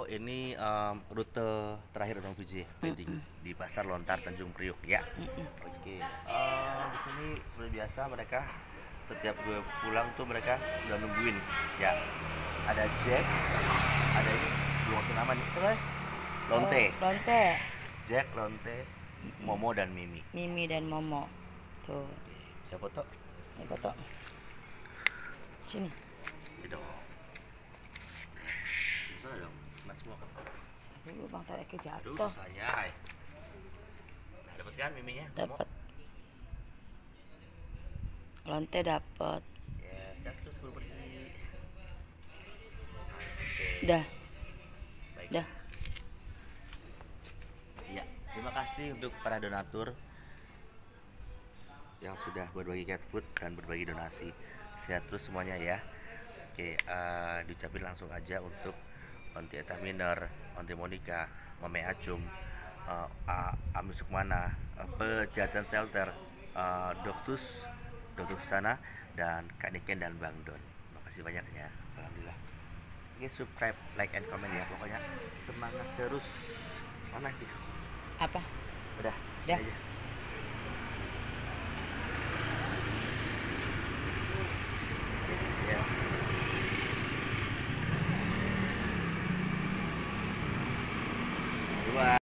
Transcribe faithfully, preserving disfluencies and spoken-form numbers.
Oh, ini um, rute terakhir Bang Puji wedding Mm-mm. di Pasar Lontar Tanjung Priuk ya. Mm-mm. Oke, eh, di sini seperti biasa mereka setiap gue pulang tuh mereka udah nungguin ya. Ada Jack, ada ini belum ngasih nama nih, soalnya Lonte, Oh, Lonte, Jack, Lonte, Mm-mm. Momo dan Mimi. Mimi dan Momo. Tuh, Oke, bisa foto? ini foto. Sini. Ini dong. Sana dong, kena semua. Aduh, Bang Tareke Aduh, jatuh. susahnya. Hai. Nah, dapat kan Miminya? Momo? Dapat. Lonte dapat. Yes, jatuh sebelum pergi. Oke. Dah, Baik. dah. Ya, terima kasih untuk para donatur yang sudah berbagi cat food dan berbagi donasi. Sehat terus semuanya ya. Oke, uh, diucapin langsung aja untuk Onti Etaminer, Onti Monica, Mame Acung, uh, Ami Sukmana, uh, Pejatan Shelter, uh, Doksus, Dokter Sana, dan Kak Niken dan Bang Don. Makasih banyak ya, alhamdulillah. Oke, subscribe, like, and comment ya. Pokoknya semangat terus. Mana gitu? Apa? Udah, Dah. aja. Yes. Dua.